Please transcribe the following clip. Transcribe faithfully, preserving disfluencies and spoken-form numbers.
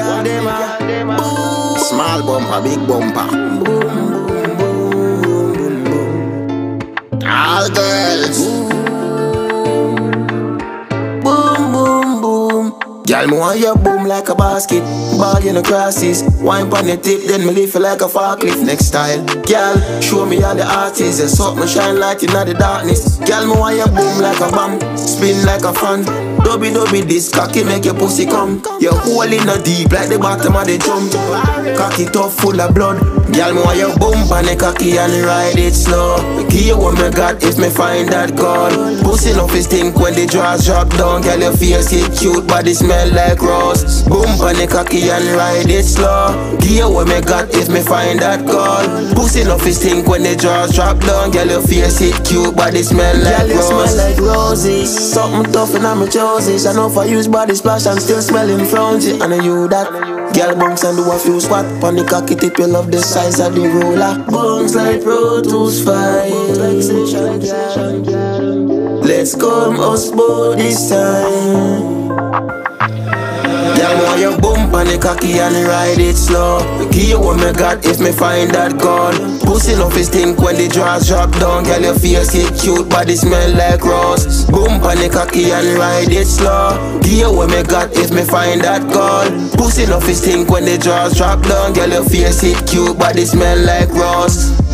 girl dem a Small bumper, big bumper. boom, boom, boom, boom, boom. All girls. Boom, boom, boom. Girl, me want you boom like a basket. Ball in the crosses. Wine pon the tip, then me lift you like a forklift. Next style. Girl, show me all the artists. There's something shine light in the darkness. Girl, me want you boom like a bomb. Spin like a fan. Dubby dubby this cocky make your pussy come. Your hole in the deep like the bottom of the jump. Cocky tough full of blood. Girl, me want you boom pon the cocky and ride it slow. Give you what me got if me find that girl. Pussy enough is stink when the drawers drop down. Girl, your face it cute, body smell like rose. Boom pon the cocky and ride it slow. Give you what me got if me find that girl. Pussy enough is stink when the drawers drop down. Girl, your face it cute, body smell like rose. Girl, you smell like roses. Something tough in my choices. I know if I use body splash, I'm still smelling frownsy. And I you that. Girl, bounce and do a few squat. Pon the cocky tip, you love the size of the roller. Bounce like Pro Tools five. Let's come us both this time. Girl, want you boom on the cocky and ride it slow. Give you what me got if me find that girl. Pussy enough is stink when the drawers drop down. Girl, your face it cute, body smell like rose. Boom on the cocky and ride it slow. Give you what me got if me find that girl. Pussy enough is stink when the drawers drop down. Girl, your face it cute, body smell like rose.